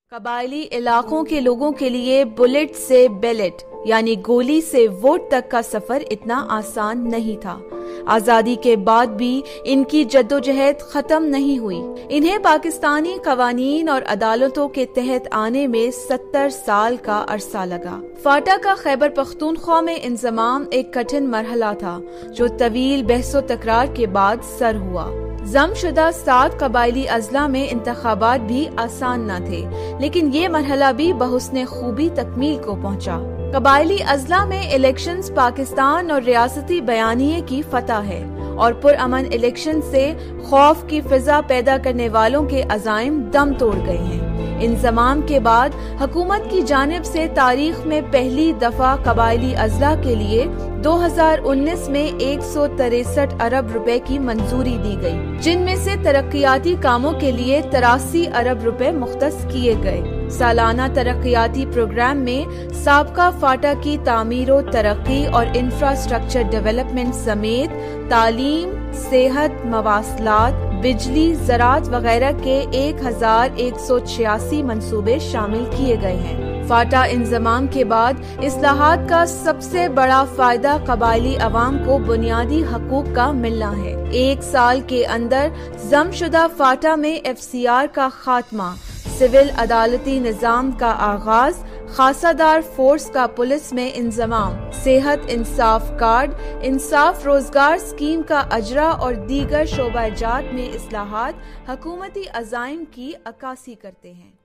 قبائلی علاقوں کے لوگوں کے لیے بلٹ سے بیلٹ یعنی گولی سے ووٹ تک کا سفر اتنا آسان نہیں تھا۔ آزادی کے بعد بھی ان کی جدوجہد ختم نہیں ہوئی۔ انہیں پاکستانی قوانین اور عدالتوں کے تحت آنے میں 70 سال کا عرصہ لگا۔ فاٹا کا خیبر پختونخوا میں انضمام ایک کٹھن مرحلہ تھا جو طویل بحث و تکرار کے بعد سر ہوا۔ ضم شدہ 7 قبائلی اضلاع میں انتخابات بھی آسان نہ تھے، لیکن یہ مرحلہ بھی بحسن خوبی تکمیل کو پہنچا۔ قبائلی اضلاع میں الیکشنز پاکستان اور ریاستی بیانیے کی فتح ہے اور پرامن الیکشن سے خوف کی فضا پیدا کرنے والوں کے عزائم دم توڑ گئے ہیں۔ انضمام کے بعد حکومت کی جانب سے تاریخ میں پہلی دفعہ قبائلی اضلاع کے لیے 2019 میں 163 ارب روپے کی منظوری دی گئی، جن میں سے ترقیاتی کاموں کے لیے 83 ارب روپے مختص کیے گئے۔ سالانہ ترقیاتی پروگرام میں سابقہ فاٹا کی تعمیر و ترقی اور انفراسٹرکچر ڈیولپمنٹ سمیت تعلیم، صحت، مواصلات، بجلی، زراعت وغیرہ کے 1186 منصوبے شامل کیے گئے ہیں۔ فاٹا انضمام کے بعد اصلاحات کا سب سے بڑا فائدہ قبائلی عوام کو بنیادی حقوق کا ملنا ہے۔ 1 سال کے اندر ضم شدہ فاٹا میں FCR کا خاتمہ، سول عدالتی نظام کا آغاز، خاصہ دار فورس کا پولیس میں انضمام، صحت انصاف کارڈ، انصاف روزگار اسکیم کا اجرا اور دیگر شعبہ جات میں اصلاحات حکومتی عزائم کی عکاسی کرتے ہیں۔